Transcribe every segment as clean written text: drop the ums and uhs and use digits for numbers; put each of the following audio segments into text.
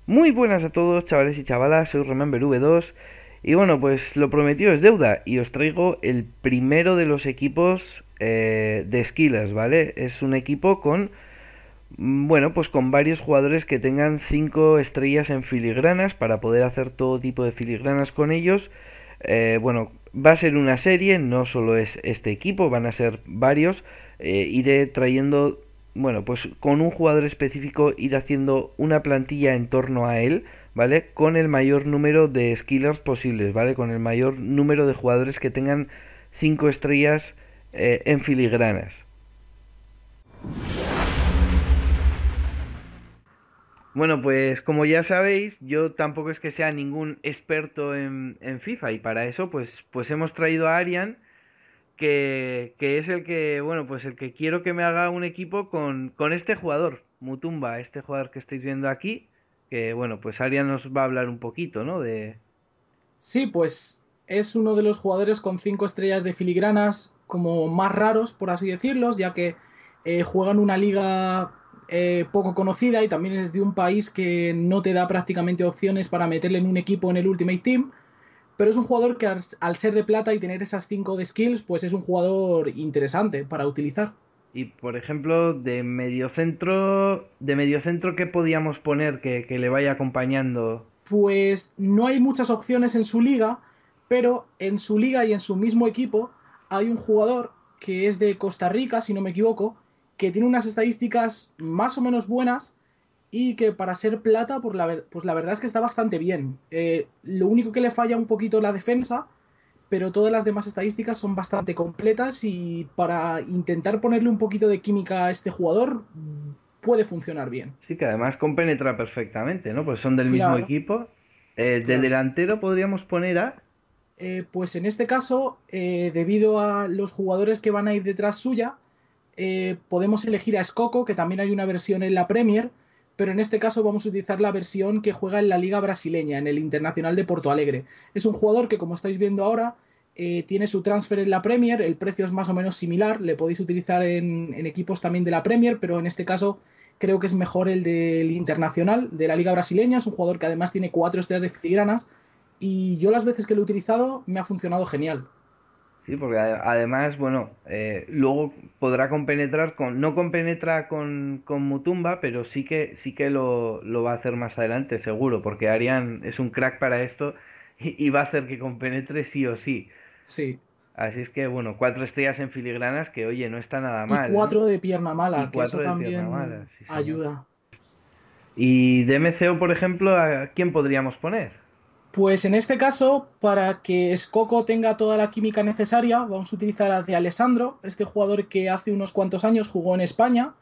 Muy buenas a todos, chavales y chavalas, soy Remember V2 y bueno, pues lo prometido es deuda y os traigo el primero de los equipos de Skillers, ¿vale? Es un equipo con, bueno, pues con varios jugadores que tengan 5 estrellas en filigranas para poder hacer todo tipo de filigranas con ellos. Bueno, va a ser una serie, no solo es este equipo, van a ser varios. Iré trayendo, bueno, pues con un jugador específico ir haciendo una plantilla en torno a él, ¿vale? Con el mayor número de skillers posibles, ¿vale? Con el mayor número de jugadores que tengan 5 estrellas en filigranas. Bueno, pues como ya sabéis, yo tampoco es que sea ningún experto en FIFA y para eso pues hemos traído a Arian, que es el que, bueno, pues el que quiero que me haga un equipo con este jugador, Mutumba, este jugador que estáis viendo aquí, que bueno, pues Arian nos va a hablar un poquito, ¿no? De... Sí, pues es uno de los jugadores con 5 estrellas de filigranas como más raros, por así decirlos, ya que juegan una liga poco conocida y también es de un país que no te da prácticamente opciones para meterle en un equipo en el Ultimate Team, pero es un jugador que al ser de plata y tener esas 5 de skills, pues es un jugador interesante para utilizar. Y por ejemplo, de mediocentro, ¿qué podíamos poner que le vaya acompañando? Pues no hay muchas opciones en su liga, pero en su liga y en su mismo equipo hay un jugador que es de Costa Rica, si no me equivoco, que tiene unas estadísticas más o menos buenas y que para ser plata, pues la verdad es que está bastante bien. Lo único que le falla un poquito la defensa, pero todas las demás estadísticas son bastante completas y para intentar ponerle un poquito de química a este jugador puede funcionar bien. Sí, que además compenetra perfectamente, ¿no? Pues son del mismo Claro, equipo. Del claro. delantero podríamos poner a... Pues en este caso, debido a los jugadores que van a ir detrás suya, podemos elegir a Skoko, que también hay una versión en la Premier, pero en este caso vamos a utilizar la versión que juega en la Liga Brasileña, en el Internacional de Porto Alegre. Es un jugador que, como estáis viendo ahora, tiene su transfer en la Premier, el precio es más o menos similar, le podéis utilizar en equipos también de la Premier, pero en este caso creo que es mejor el del Internacional, de la Liga Brasileña. Es un jugador que además tiene 4 estrellas de filigranas y yo las veces que lo he utilizado me ha funcionado genial. Sí, porque además, bueno, luego podrá compenetrar con, no compenetra con Mutumba, pero sí que lo va a hacer más adelante, seguro, porque Arian es un crack para esto y va a hacer que compenetre sí o sí. Sí. Así es que, bueno, 4 estrellas en filigranas, que oye, no está nada Y mal, ¿no? 4 de pierna Y mala, que eso 4 de pierna mala, también sí señor. ayuda. Y de MCO, por ejemplo, ¿a quién podríamos poner? Pues en este caso, para que Skoko tenga toda la química necesaria, vamos a utilizar a De Alessandro, este jugador que hace unos cuantos años jugó en España.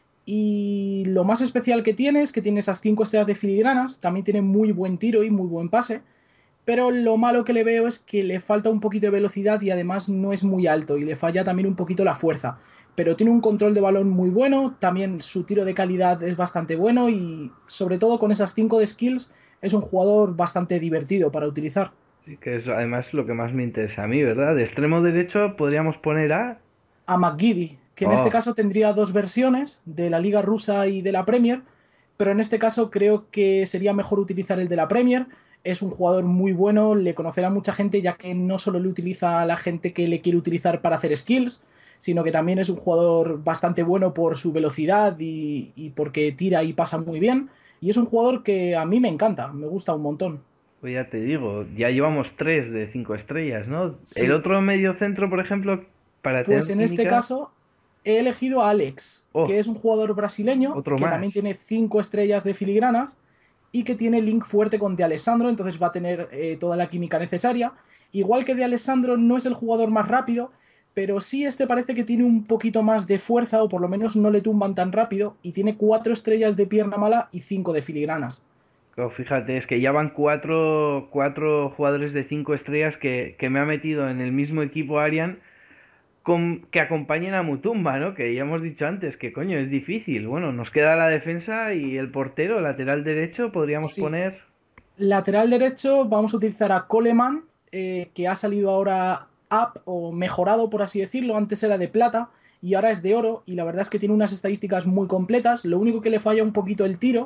Y lo más especial que tiene es que tiene esas 5 estrellas de filigranas, también tiene muy buen tiro y muy buen pase. Pero lo malo que le veo es que le falta un poquito de velocidad y además no es muy alto y le falla también un poquito la fuerza. Pero tiene un control de balón muy bueno, también su tiro de calidad es bastante bueno y sobre todo con esas 5 de skills es un jugador bastante divertido para utilizar. Sí, que es además lo que más me interesa a mí, ¿verdad? De extremo derecho podríamos poner a... A McGiddy, que en este Oh, caso tendría dos versiones de la Liga Rusa y de la Premier, pero en este caso creo que sería mejor utilizar el de la Premier. Es un jugador muy bueno, le conocerá mucha gente ya que no solo le utiliza a la gente que le quiere utilizar para hacer skills, sino que también es un jugador bastante bueno por su velocidad y porque tira y pasa muy bien. Y es un jugador que a mí me encanta, me gusta un montón. pues ya te digo, ya llevamos 3 de 5 estrellas, ¿no? El Sí, otro medio centro, por ejemplo, para pues tener en este química... caso he elegido a Alex, Oh, que es un jugador brasileño otro que también más. tiene 5 estrellas de filigranas y que tiene link fuerte con De Alessandro, entonces va a tener toda la química necesaria. Igual que De Alessandro no es el jugador más rápido, pero sí este parece que tiene un poquito más de fuerza o por lo menos no le tumban tan rápido y tiene 4 estrellas de pierna mala y 5 de filigranas. Oh, fíjate, es que ya van cuatro jugadores de 5 estrellas que me ha metido en el mismo equipo Arian que acompañen a Mutumba, ¿no? Que ya hemos dicho antes que coño, es difícil. Bueno, nos queda la defensa y el portero, lateral derecho, podríamos Sí, poner... lateral derecho vamos a utilizar a Coleman, que ha salido ahora up o mejorado, por así decirlo. Antes era de plata y ahora es de oro y la verdad es que tiene unas estadísticas muy completas. Lo único que le falla un poquito el tiro,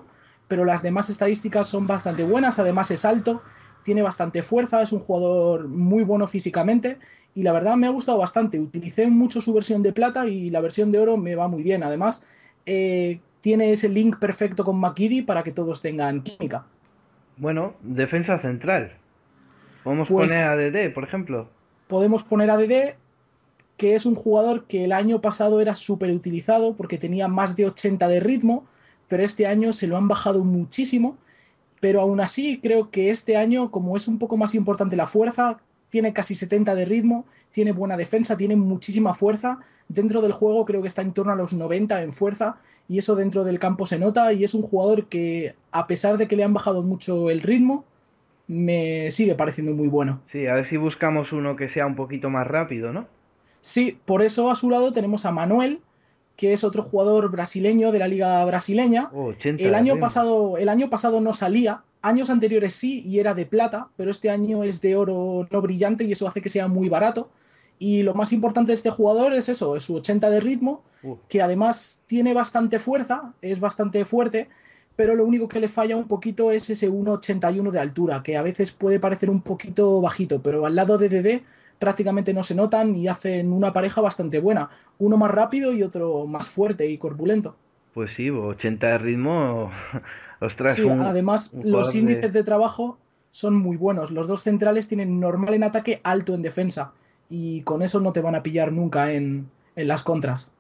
pero las demás estadísticas son bastante buenas. Además es alto, tiene bastante fuerza, es un jugador muy bueno físicamente y la verdad me ha gustado bastante. Utilicé mucho su versión de plata y la versión de oro me va muy bien. Además, tiene ese link perfecto con McGiddy para que todos tengan química. Bueno, defensa central. Podemos poner a Pues DD, por ejemplo. podemos poner a DD, que es un jugador que el año pasado era súper utilizado porque tenía más de 80 de ritmo, pero este año se lo han bajado muchísimo. Pero aún así creo que este año, como es un poco más importante la fuerza, tiene casi 70 de ritmo, tiene buena defensa, tiene muchísima fuerza. Dentro del juego creo que está en torno a los 90 en fuerza y eso dentro del campo se nota y es un jugador que a pesar de que le han bajado mucho el ritmo, me sigue pareciendo muy bueno. Sí, a ver si buscamos uno que sea un poquito más rápido, ¿no? Sí, por eso a su lado tenemos a Manuel, que es otro jugador brasileño de la liga brasileña. Oh, 80 de ritmo. El año pasado no salía, años anteriores sí y era de plata, pero este año es de oro no brillante y eso hace que sea muy barato. Y lo más importante de este jugador es eso, es su 80 de ritmo, Uh, que además tiene bastante fuerza, es bastante fuerte, pero lo único que le falla un poquito es ese 1,81 de altura, que a veces puede parecer un poquito bajito, pero al lado de DD prácticamente no se notan y hacen una pareja bastante buena. Uno más rápido y otro más fuerte y corpulento. pues sí, 80 de ritmo. Ostras, Sí, además un los jugador de índices de trabajo son muy buenos. Los dos centrales tienen normal en ataque, alto en defensa. Y con eso no te van a pillar nunca en las contras.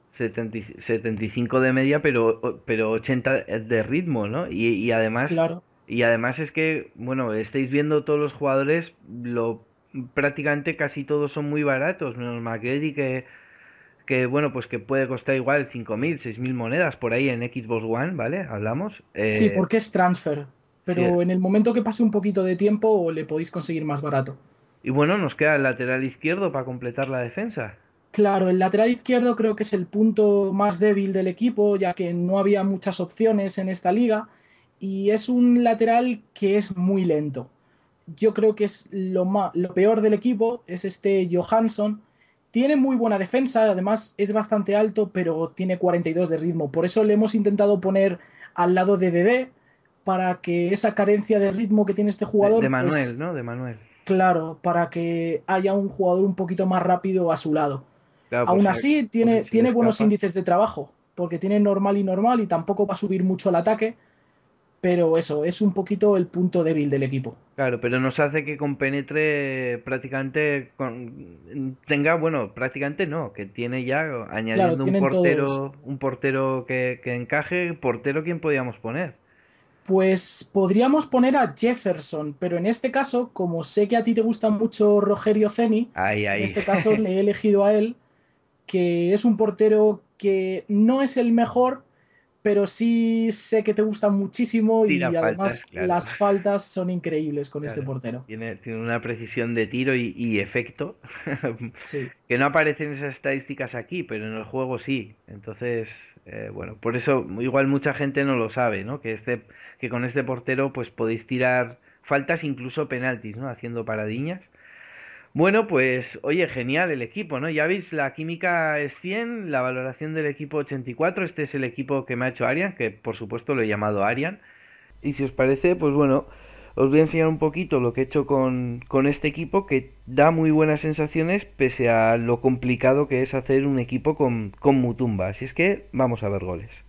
75 de media, pero 80 de ritmo, ¿no? Claro. Y además es que, bueno, estáis viendo todos los jugadores, prácticamente casi todos son muy baratos, menos McGrady que, bueno, pues que puede costar igual 5.000 6.000 monedas por ahí en Xbox One, ¿vale? Hablamos. Sí, porque es transfer. Sí, Pero en el momento que pase un poquito de tiempo le podéis conseguir más barato. y bueno, nos queda el lateral izquierdo para completar la defensa. Claro, el lateral izquierdo creo que es el punto más débil del equipo, ya que no había muchas opciones en esta liga y es un lateral que es muy lento. Yo creo que es lo peor del equipo, es este Johansson. Tiene muy buena defensa, además es bastante alto, pero tiene 42 de ritmo. Por eso le hemos intentado poner al lado de Dede, para que esa carencia de ritmo que tiene este De jugador, Manuel, pues ¿no? De Manuel. claro, para que haya un jugador un poquito más rápido a su lado. Claro, Aún así, por si se le tiene buenos escapa. índices de trabajo, porque tiene normal y normal y tampoco va a subir mucho el ataque, pero eso, es un poquito el punto débil del equipo. Claro, pero nos hace que compenetre prácticamente tenga, bueno, prácticamente no, que tiene ya, Claro, añadiendo tienen todos. un portero que encaje, portero quién podíamos poner. Pues podríamos poner a Jefferson, pero en este caso, como sé que a ti te gusta mucho Rogerio Ceni, Ahí, en ahí. este caso le he elegido a él, que es un portero que no es el mejor, pero sí sé que te gusta muchísimo Tira y faltas, además claro. las faltas son increíbles con este Claro. portero. Tiene una precisión de tiro y efecto Sí. que no aparecen esas estadísticas aquí, pero en el juego sí. Entonces, bueno, por eso igual mucha gente no lo sabe, ¿no? Que con este portero pues podéis tirar faltas, incluso penaltis, ¿no? Haciendo paradiñas. Bueno, pues oye, genial el equipo, ¿no? Ya veis, la química es 100, la valoración del equipo 84. Este es el equipo que me ha hecho Arian, que por supuesto lo he llamado Arian. Y si os parece, pues bueno, os voy a enseñar un poquito lo que he hecho con este equipo que da muy buenas sensaciones pese a lo complicado que es hacer un equipo con Mutumba. Así es que vamos a ver goles.